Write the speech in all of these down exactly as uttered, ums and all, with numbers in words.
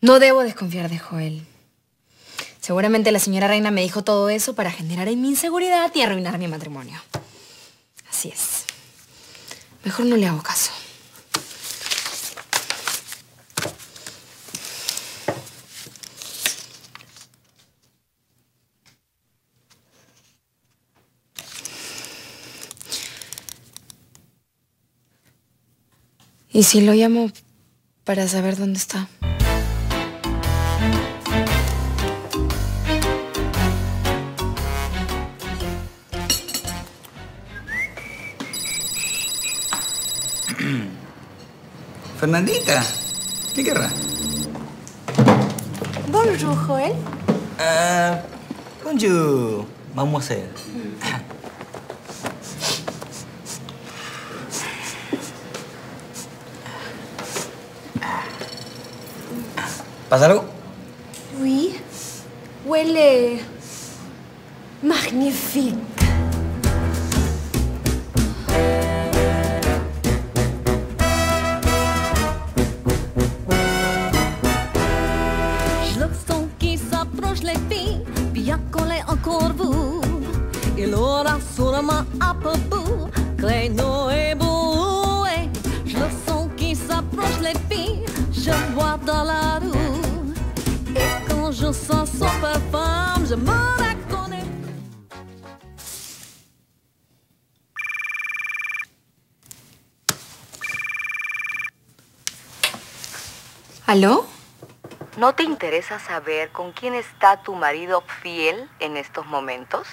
No debo desconfiar de Joel. Seguramente la señora Reina me dijo todo eso para generar en mi inseguridad y arruinar mi matrimonio. Así es. Mejor no le hago caso. ¿Y si lo llamo para saber dónde está? Fernandita, ¿qué querrá? Bonjour, Joel. Ah, bonjour. Vamos a hacer. ¿Pasa algo? Oui. Huele... magnifique. Je le sens qui s'approche les filles, bien collé encore vous. Il aura sûrement à peu bout, Cléno et Boué. Je le sens qui s'approche les filles, je vois dans la rue. Et quand je sens son parfum, je me reconnais. ¿Aló? ¿No te interesa saber con quién está tu marido fiel en estos momentos?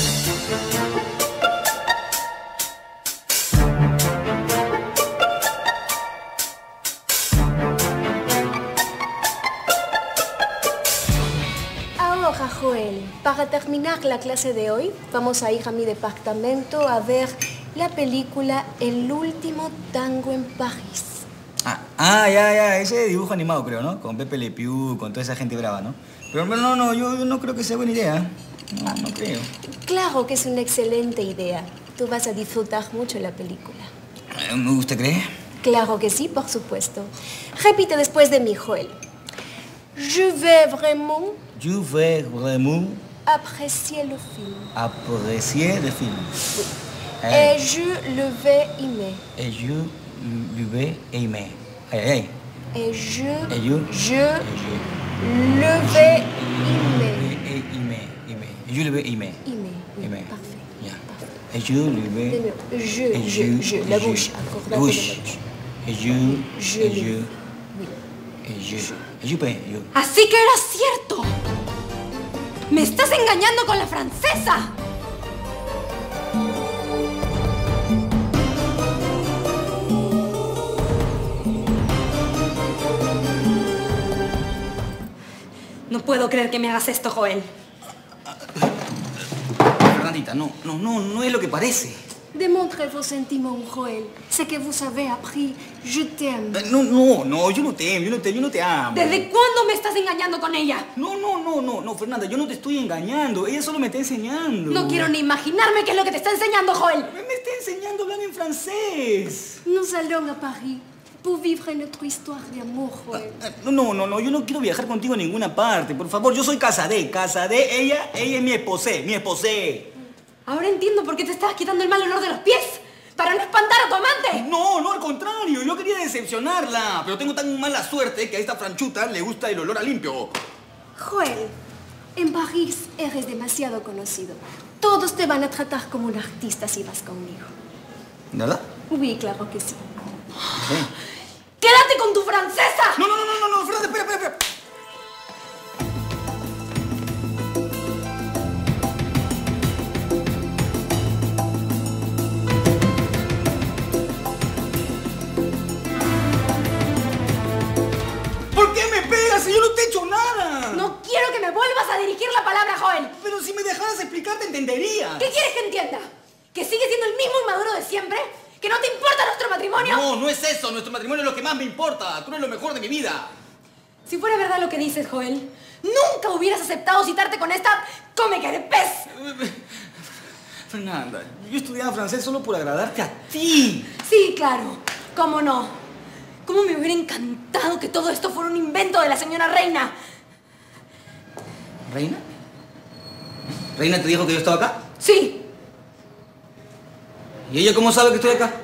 Ahora, Joel, para terminar la clase de hoy, vamos a ir a mi departamento a ver la película El último tango en París. Ah, ah, ya, ya, ese dibujo animado creo, ¿no? Con Pepe Le Pew, con toda esa gente brava, ¿no? Pero no, no, yo, yo no creo que sea buena idea. No, no creo. Claro que es una excelente idea. Tú vas a disfrutar mucho la película. ¿Usted cree? Claro que sí, por supuesto. Repite después de mí, Joel. Je vais vraiment Je vais vraiment apprécier le film. apprécier le film. Et je le vais aimer. Et je le vais aimer. Ay, ay, ay. Et je, Et je, je et le vais je, aimer. et- et aimer, aimer. Et je le vais aimer. Aimer, oui, Aimer. parfait. Ya. Parfait. Et je le vais... De nuevo. Je, et je, je, la et bouche, je- encore la la bouche. bouche. Et je, Je et le- je, Oui. et je, et je, ben, yo. Así que era cierto. ¡Me estás engañando con la francesa! No puedo creer que me hagas esto, Joel. Fernandita, no, no, no, no es lo que parece. Démontrez vos sentiments, Joel. C'est que vous avez appris Je t'aime. Eh, No, no, no, yo no te amo, yo no te, yo no te amo. ¿Desde cuándo me estás engañando con ella? No, no, no, no, no, Fernanda, yo no te estoy engañando. Ella solo me está enseñando. No quiero ni imaginarme qué es lo que te está enseñando, Joel. Me, me está enseñando a hablar en francés. Nous allons à Paris pour vivre notre histoire d'amour, Joel. Eh, No, no, no, no, yo no quiero viajar contigo a ninguna parte. Por favor, yo soy casadé, casadé. Ella, ella es mi esposé, mi esposé. Ahora entiendo por qué te estabas quitando el mal olor de los pies. Para no espantar a tu amante. No, no, al contrario. Yo quería decepcionarla. Pero tengo tan mala suerte que a esta franchuta le gusta el olor a limpio. Joel, en París eres demasiado conocido. Todos te van a tratar como un artista si vas conmigo. ¿Verdad? Oui, claro que sí. Sí. ¡Quédate con tu francesa! No, no, no, no, no, Fernanda, espera, espera, espera. ¿Por qué me pegas si yo no te he hecho nada? No quiero que me vuelvas a dirigir la palabra, Joel. Pero si me dejaras explicar te entendería. ¿Qué quieres que entienda? ¿Que sigues siendo el mismo inmaduro de siempre? ¿Que no te importa nuestro matrimonio? No, no es eso. Nuestro matrimonio es lo que más me importa. Tú eres lo mejor de mi vida. Si fuera verdad lo que dices, Joel, nunca hubieras aceptado citarte con esta cómica de pez. Fernanda, yo estudiaba francés solo por agradarte a ti. Sí, claro. ¿Cómo no? ¿Cómo me hubiera encantado que todo esto fuera un invento de la señora Reina? ¿Reina? ¿Reina te dijo que yo estaba acá? Sí. ¿Y ella cómo sabe que estoy acá?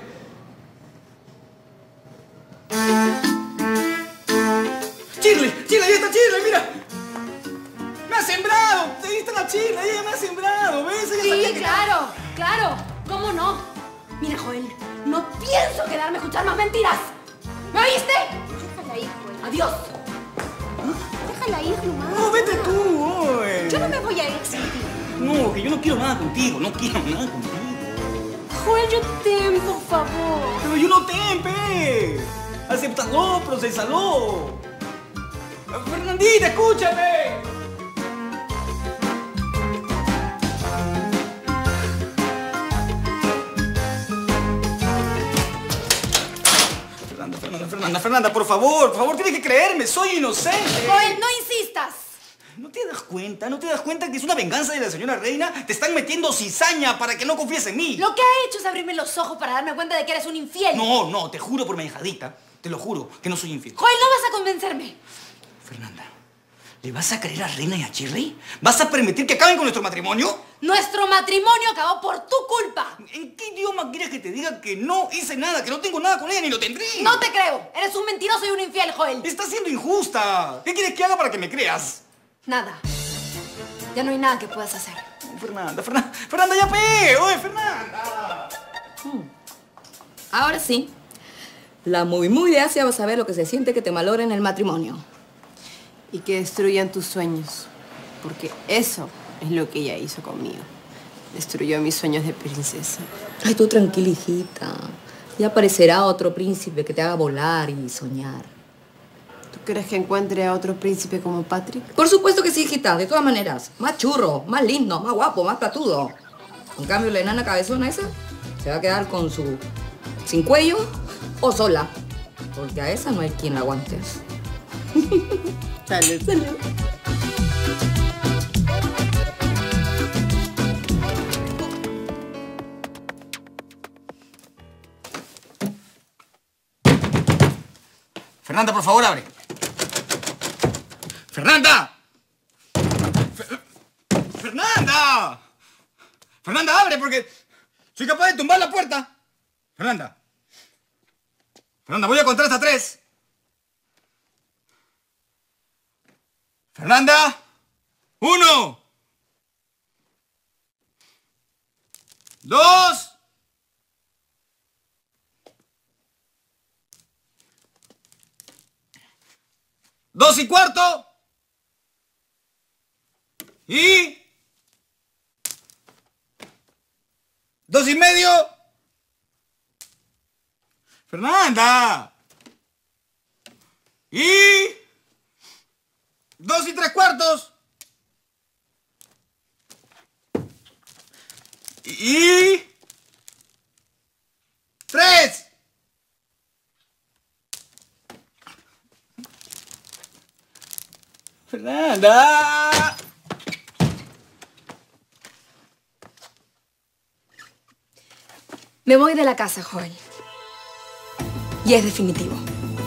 ¡Shirley! ¡Shirley! ¡Ahí está Shirley! ¡Mira! ¡Me ha sembrado! ¡Ahí está la Shirley! ¡Ella me ha sembrado! ¿Ves? Ella Sí, sabía que... claro, claro. ¿Cómo no? Mira, Joel, no pienso quedarme a escuchar más mentiras. ¿Me oíste? Déjala ir, Joel. Adiós. Déjala ir nomás. No, vete tú, oye. Yo no me voy a ir sin ti. No, que yo no quiero nada contigo. No quiero nada contigo. Joel, yo te por favor. Pero yo no tempe. Acéptalo, procésalo. Fernandita, escúchame. Fernanda, Fernanda, Fernanda, Fernanda, por favor, por favor, tienes que creerme, soy inocente. Joel, no insistas. ¿No te das cuenta? ¿No te das cuenta que es una venganza de la señora Reina? Te están metiendo cizaña para que no confíes en mí. Lo que ha hecho es abrirme los ojos para darme cuenta de que eres un infiel. No, no, te juro por mi hijadita, te lo juro, que no soy infiel. Joel, no vas a convencerme. Fernanda, ¿le vas a creer a Reina y a Shirley? ¿Vas a permitir que acaben con nuestro matrimonio? Nuestro matrimonio acabó por tu culpa. ¿En qué idioma quieres que te diga que no hice nada, que no tengo nada con ella ni lo tendré? No te creo. Eres un mentiroso y un infiel, Joel. Estás siendo injusta. ¿Qué quieres que haga para que me creas? Nada. Ya no hay nada que puedas hacer. Fernanda, Fernanda, Fernanda, ya pe, oye, Fernanda. Ahora sí. La muy muy de Asia va a saber lo que se siente que te malogren el matrimonio. Y que destruyan tus sueños. Porque eso es lo que ella hizo conmigo. Destruyó mis sueños de princesa. Ay, tú tranquila, hijita. Ya aparecerá otro príncipe que te haga volar y soñar. ¿Tú crees que encuentre a otro príncipe como Patrick? Por supuesto que sí, hijita. De todas maneras. Más churro, más lindo, más guapo, más platudo. En cambio, la enana cabezona esa se va a quedar con su... sin cuello o sola. Porque a esa no hay quien la aguante. Salud. Salud. Fernanda, por favor, abre. ¡Fernanda! Fer- ¡Fernanda! ¡Fernanda, abre porque soy capaz de tumbar la puerta! ¡Fernanda! ¡Fernanda, voy a contar hasta tres! ¡Fernanda! ¡Uno! ¡Dos! ¡Dos y cuarto! Y... ¡Dos y medio! ¡Fernanda! Y... ¡Dos y tres cuartos! Y... ¡Tres! ¡Fernanda! Me voy de la casa, Joel. Y es definitivo.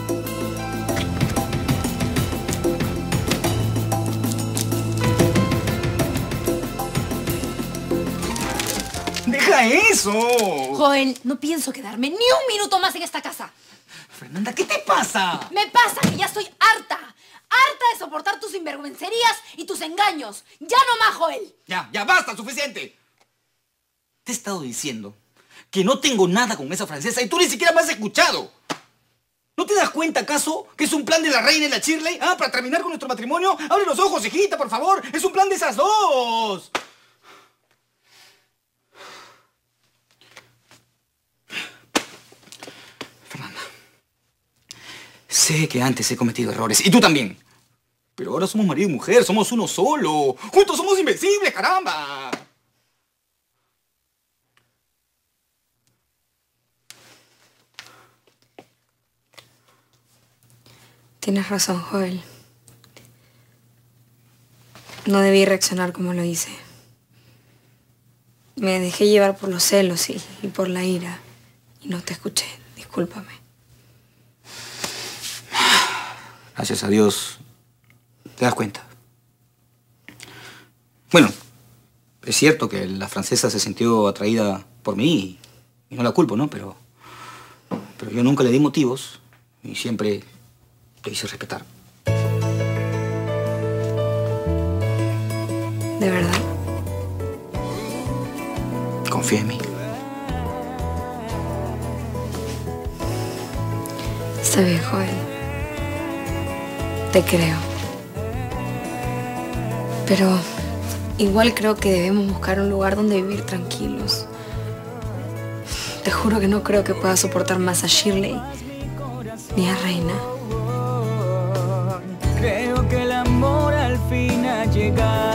¡Deja eso! Joel, no pienso quedarme ni un minuto más en esta casa. Fernanda, ¿qué te pasa? Me pasa que ya estoy harta. Harta de soportar tus sinvergüencerías y tus engaños. ¡Ya no más, Joel! Ya, ya basta, suficiente. Te he estado diciendo que no tengo nada con esa francesa y tú ni siquiera me has escuchado. ¿No te das cuenta, acaso, que es un plan de la Reina y la Shirley? ¿Ah? ¿Para terminar con nuestro matrimonio? ¡Abre los ojos, hijita, por favor! ¡Es un plan de esas dos! Fernanda, sé que antes he cometido errores, y tú también. Pero ahora somos marido y mujer, somos uno solo. ¡Juntos somos invencibles, caramba! Tienes razón, Joel. No debí reaccionar como lo hice. Me dejé llevar por los celos y, y por la ira. Y no te escuché. Discúlpame. gracias a Dios, te das cuenta. Bueno, es cierto que la francesa se sintió atraída por mí y no la culpo, ¿no? Pero, pero yo nunca le di motivos y siempre te hice respetar. ¿De verdad? Confía en mí. Está bien, joven. Te creo. Pero igual creo que debemos buscar un lugar donde vivir tranquilos. Te juro que no creo que pueda soportar más a Shirley ni a Reina. Creo que el amor al fin ha llegado.